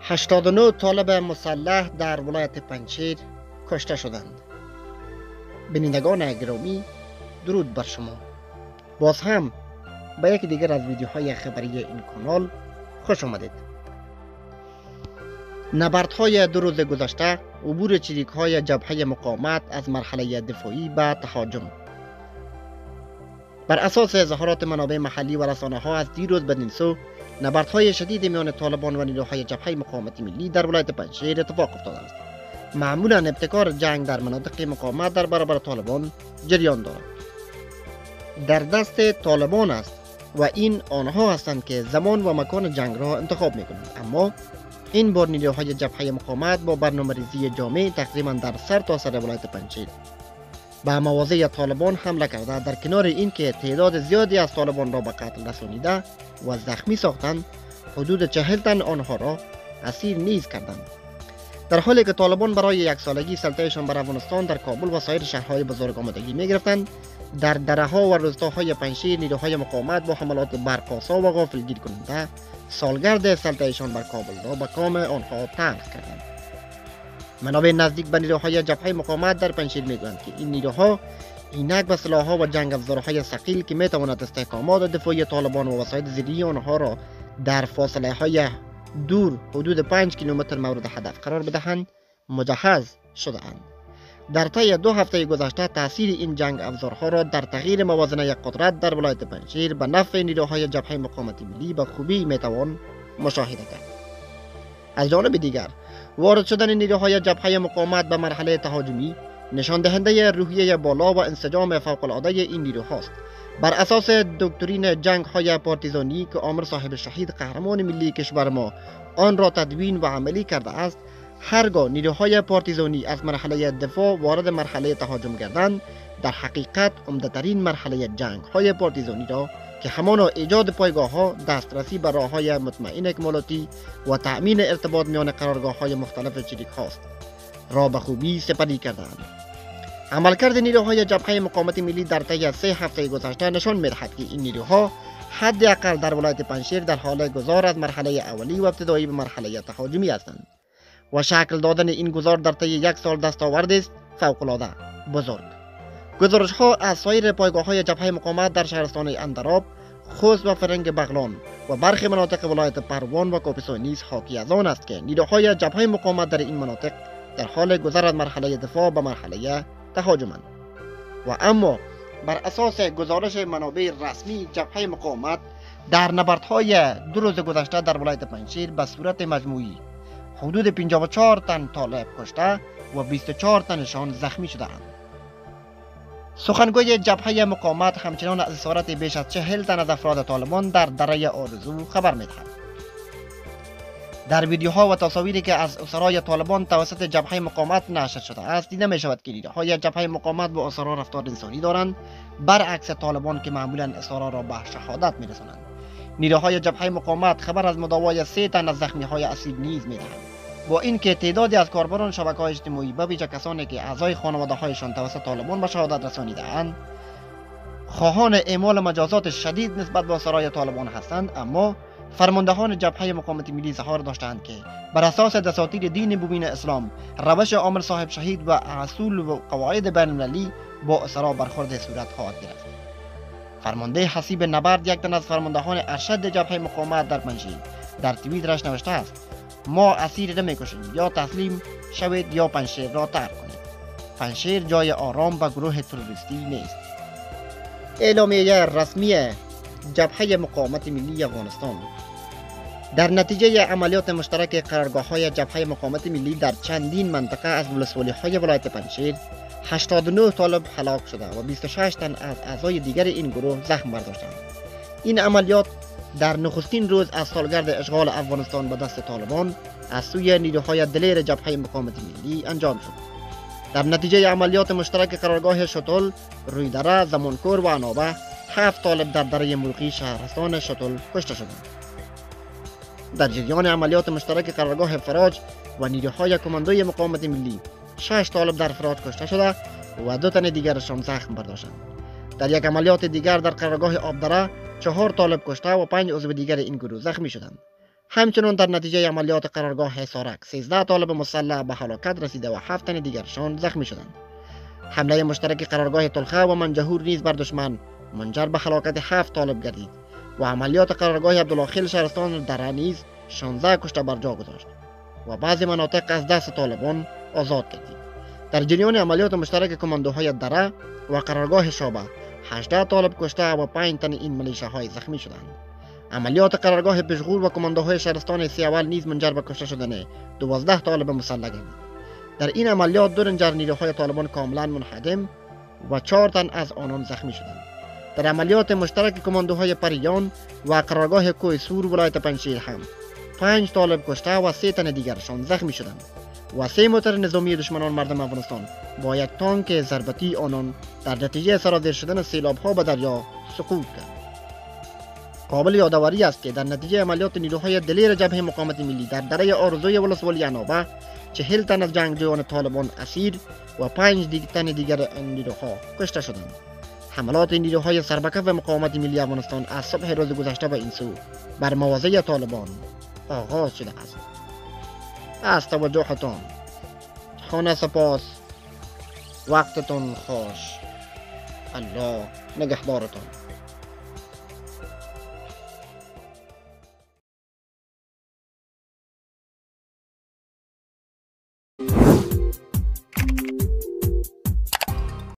89 طالب مسلح در ولایت پنجشیر کشته شدند. بینندگان گرامی، درود بر شما. باز هم به یک دیگر از ویدیوهای خبری این کانال خوش آمدید. نبردهای 2 روز گذشته، عبور چریک‌های جبهه مقاومت از مرحله دفاعی به تهاجم. بر اساس اظهارات منابع محلی و رسانه‌ها از دیروز بدین سو، نبردهای شدید میان طالبان و نیروهای جبهه مقاومت ملی در ولایت پنجشیر اتفاق افتاده است. معمولا ابتکار جنگ در مناطق مقاومت در برابر طالبان جریان دارد. در دست طالبان است و این آنها هستند که زمان و مکان جنگ را انتخاب میکنند. اما این بار نیروهای جبهه مقاومت با برنامه‌ریزی جامع تقریبا در سر تا سر ولایت پنجشیر به مواضع طالبان حمله کرده، در کنار اینکه تعداد زیادی از طالبان را به قتل رسانیده و زخمی ساختند، حدود 40 تن آنها را اسیر نیز کردند. در حالی که طالبان برای یک سالگی سلطه‌شان بر افغانستان در کابل و سایر شهرهای بزرگ آمادگی می‌گرفتند، در دره‌ها و روستاهای پنجشیر نیروهای مقاومت با حملات برق‌آسا و غافلگیر کننده سالگرد سلطه‌شان بر کابل را به کام آنها تلخ کردند. منابع نزدیک به نیروهای جبهه مقاومت در پنجشیر میگویند که این نیروها اینک به سلاح‌ها و جنگ افزارهای ثقیل که میتواند استحکامات دفاعی طالبان و وسایل زیری آنها را در فاصله‌های دور حدود 5 کیلومتر مورد هدف قرار بدهند مجهز شده‌اند. در طی 2 هفته گذشته تاثیر این جنگ افزارها را در تغییر موازنه قدرت در ولایت پنجشیر به نفع نیروهای جبهه مقاومت ملی به خوبی میتوان مشاهده کرد. از جانب دیگر، وارد شدن نیروهای جبهه مقاومت به مرحله تهاجمی نشان دهنده روحیه بالا و انسجام فوق‌العاده این نیروهاست. بر اساس دکترین جنگ های پارتیزانی که عامر صاحب شهید قهرمان ملی کشور ما آن را تدوین و عملی کرده است، هرگاه نیروهای پارتیزانی از مرحله دفاع وارد مرحله تهاجم گردند، در حقیقت عمده‌ترین مرحله جنگ های پارتیزانی را که همانا ایجاد پایگاه ها، دسترسی به راه های مطمئن اکمالاتی و تأمین ارتباط میان قرارگاه های مختلف چریک هاست را به خوبی سپری کردند. عملکرد نیروهای جبهه مقاومت ملی در طی 3 هفته گذشته نشان می‌دهد که این نیروها حداقل در ولایت پنجشیر در حال گذار از مرحله اولی و ابتدایی به مرحله تهاجمی هستند و شکل دادن این گذار در طی 1 سال دستاورد است فوق‌العاده بزرگ. گزارش‌ها از سایر پایگاه‌های جبهه مقاومت در شهرستان اندراب، خوست و فرنگ بغلان و برخی مناطق ولایت پروان و کاپیسا نیز حاکی از آن است که نیروهای جبهه مقاومت در این مناطق در حال گذر از مرحله دفاع به مرحله تهاجمند. و اما بر اساس گزارش منابع رسمی جبهه مقاومت، در نبردهای 2 روز گذشته در ولایت پنجشیر به صورت مجموعی حدود 54 تن طالب کشته و 24 تنشان زخمی شده‌اند. سخنگوی جبهه مقاومت همچنان از اسارت بیش از 40 تن از افراد طالبان در دره آرزو خبر می‌دهد. در ویدیوها و تصاویری که از اسرای طالبان توسط جبهه مقاومت نشر شده است، دیده می شود که نیروهای جبهه مقاومت با اسرا رفتار انسانی دارند، برعکس طالبان که معمولا اسرا را به شهادت می رسانند. نیروهای جبهه مقاومت خبر از مداوای 3 تن از زخمی‌های اسیر نیز می دهند. با اینکه تعدادی از کاربران شبکه‌های اجتماعی به ویژه کسانی که اعضای خانواده‌هایشان توسط طالبان به شهادت رسانیده‌اند، خواهان اعمال مجازات شدید نسبت به اسرای طالبان هستند، اما فرماندهان جبهه مقاومت ملی اظهار داشتند که بر اساس دساتیر دین مبین اسلام، روش عامر صاحب شهید و اصول و قواعد بین‌المللی با اسرا برخورد صورت خواهد گرفت. فرمانده حسیب نبرد، یک تن از فرماندهان ارشد جبهه مقاومت در پنجشیر، در توییترش نوشته است: ما اسیر نمی‌کشیم، یا تسلیم شوید یا پنجشیر را ترک کنید. پنجشیر جای آرام به گروه تروریستی نیست. اعلامیه رسمی جبهه مقاومت ملی افغانستان: در نتیجه عملیات مشترک قرارگاه‌های جبهه مقاومت ملی در چندین منطقه از ولسوالی‌های ولایت پنجشیر، 89 طالب هلاک شده و 26 تن از اعضای دیگر این گروه زخم برداشتند. این عملیات در نخستین روز از سالگرد اشغال افغانستان به دست طالبان از سوی نیروهای دلیر جبهه مقاومت ملی انجام شد. در نتیجه عملیات مشترک قرارگاه شتل، رویدره، زمانکور و عنابه، 7 طالب در دره مرغی شهرستان شتل کشته شدند. در جریان عملیات مشترک قرارگاه فراج و نیروهای کماندوی مقاومت ملی، 6 طالب در فراج کشته شده و 2 تن دیگرشان زخم برداشتند. در یک عملیات دیگر در قرارگاه آبدره، 4 طالب کشته و 5 عضو دیگر این گروه زخمی شدند. همچنین در نتیجه عملیات قرارگاه حصارک 13 طالب مسلح به هلاکت رسیده و 7 تن دیگرشان زخمی شدند. حمله مشترک قرارگاه طلخه و منجهور نیز بر دشمن منجر به هلاکت 7 طالب گردید و عملیات قرارگاه عبدالله خیل شهرستان دره نیز 16 کشته بر جا گذاشت و بعضی مناطق از دست طالبان آزاد گردید. در جریان عملیات مشترک کماندوهای دره و قرارگاه شابه 18 طالب کشته و 5 تن این ملیشه‌های زخمی شدند. عملیات قرارگاه بشغور و کماندوهای شهرستان سیاول نیز منجر به کشته شدن 12 طالب مسلح گردید. در این عملیات 2 رنجر نیروهای طالبان کاملا منهدم و 4 تن از آنان زخمی شدند. در عملیات مشترک کماندوهای پریان و قرارگاه کوه سور ولایت پنجشیر هم 5 طالب کشته و 3 تن دیگرشان زخمی شدند و 3 موتر نظامی دشمنان مردم افغانستان با یک تانک ضربتی آنان در نتیجه سرازیر شدن سیلاب‌ها به دریا سقوط کرد. قابل یادآوری است که در نتیجه عملیات نیروهای دلیر جبهه مقاومت ملی در دره آرزوی ولسوالی عنابه 40 تن از جنگجویان طالبان اسیر و 5 تن دیگر نیروها کشته شدند. حملات نیروهای سربکف و مقاومت ملی افغانستان از صبح روز گذشته به این سو بر مواضع طالبان آغاز شده است. از توجهتان خانه سپاس. وقتتون خوش. الله نگهدارتان.